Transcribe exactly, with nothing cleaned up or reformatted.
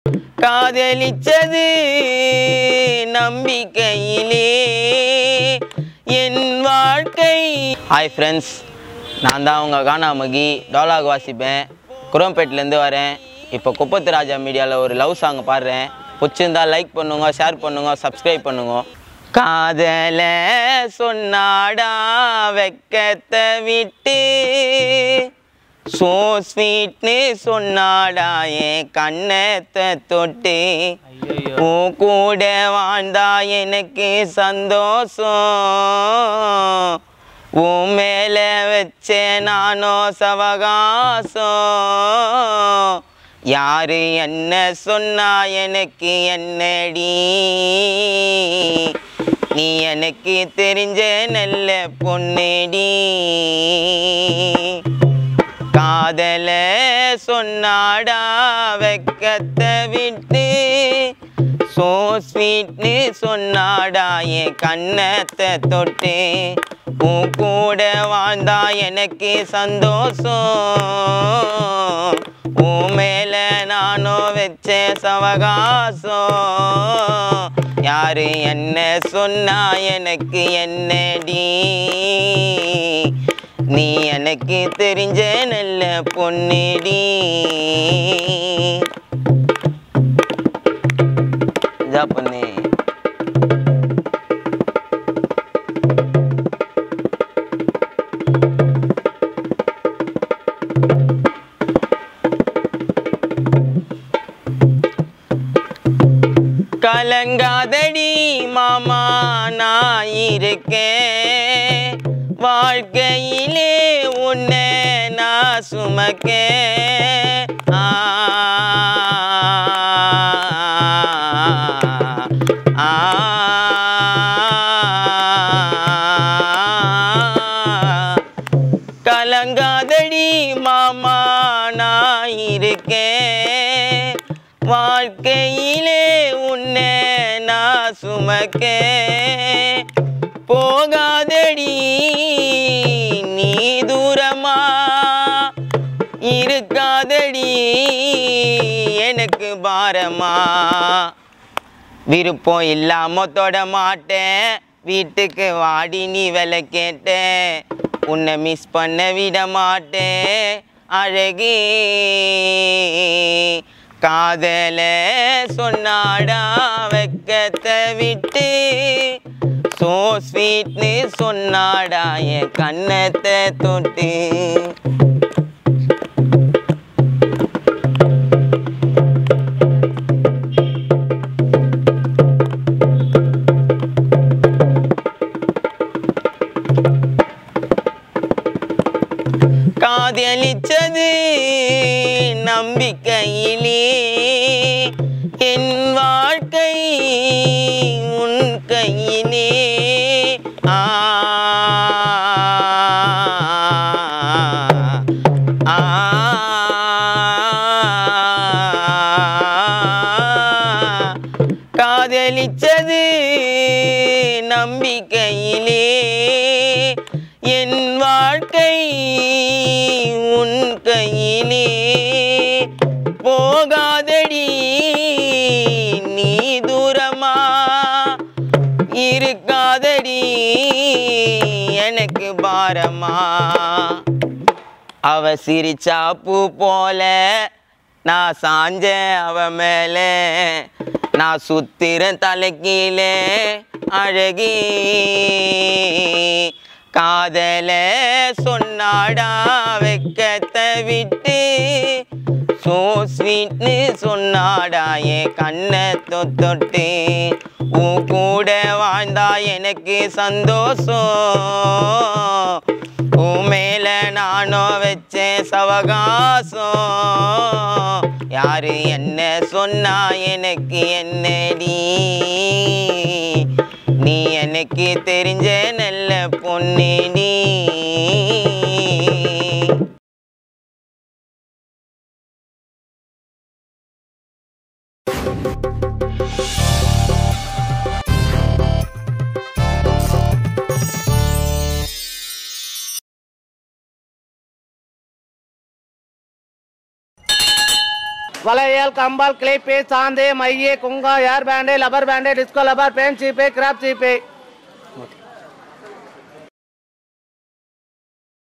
காதலிச்சது நம்பிக்கையிலே என் வாழ்க்கை. Hi friends, நான் தான் உங்கள் கானாமகி. டோலாக் வாசிப்பேன், குரோம்பேட்லேருந்து வரேன். இப்போ குப்பத்து ராஜா மீடியாவில் ஒரு லவ் சாங் பாடுறேன். பிடிச்சிருந்தா லைக் பண்ணுங்க, ஷேர் பண்ணுங்க, சப்ஸ்கிரைப் பண்ணுங்க. காதல சொன்னாடா வெக்கத்தை விட்டு, சோ ஸ்வீட்னு சொன்னாடா என் கண்ணத்தை தொட்டு, ஓ கூட வாழ்ந்தா எனக்கு சந்தோஷம், உன் மேல வச்சே நானோ சவகாசம். யாரு என்ன சொன்னா எனக்கு என்னடி, நீ எனக்கு தெரிஞ்ச நல்ல பொன்னடி. காதல சொன்னாடா வெக்கத்தை விட்டு, சோ ஸ்வீட்னு சொன்னாடா என் கண்ணத்தை தொட்டு, உன் கூட வாழ்ந்தா எனக்கு சந்தோஷம், உன் மேல நானோ வச்ச சவகாசம். யாரு என்ன சொன்னா எனக்கு என்னடி, நீ எனக்கு தெரிஞ்ச நல்ல பொன்னடி. இதா பொண்ணு. கலங்காதடி மாமா நான் இருக்கேன், வாழ்க்கையிலே உன்னை நான் சுமக்கேன். ஆ ஆ கலங்காதடி மாமா நான் இருக்கேன், வாழ்க்கையிலே உன்னை நான் சுமக்கேன். போகாதடி நீ தூரமா, இருக்காதடி எனக்கு பாரமா. விருப்பம் இல்லாம தொட மாட்டேன், வீட்டுக்கு வாடி நீ வேலை கேட்டேன், உன்னை மிஸ் பண்ண விட மாட்டேன் அழகே. காதல சொன்னாடா வெக்கத்தை விட்டு, சோ ஸ்வீட்னு சொன்னாடா என் கண்ணத்தை தொட்டு. காதலிச்சது நம்பிக்கையிலே என் வாழ்க்கை உன் கையிலே. ஆ ஆ காதலிச்சது நம்பிக்கையிலே என் வாழ்க்கை உன் கையிலே. போகாதடி நீ தூரமா, இருக்காதடி எனக்கு பாரமா. அவ சிரிச்சா பூ போல நான் சாஞ்ச அவ மேல, நான் சுத்திரன் தலைக்கீழே அழகி. காதல சொன்னாடா வெக்கத்தை விட்டு, சோ ஸ்வீட்னு சொன்னாடா என் கண்ணத்தை தொட்டு, உன் கூட வாழ்ந்தா எனக்கு சந்தோஷம், உன் மேல நானோ வச்சேன் சவகாசம். யாரு என்ன சொன்னா எனக்கு என்னடி, நீ எனக்கு தெரிஞ்ச நல்ல பொன்னடி. வளையல் கம்பால் கிளிப்பு சாந்து மைய குங்கா air band rubber band disco rubber band சீப்பு கிராப் சீப்பு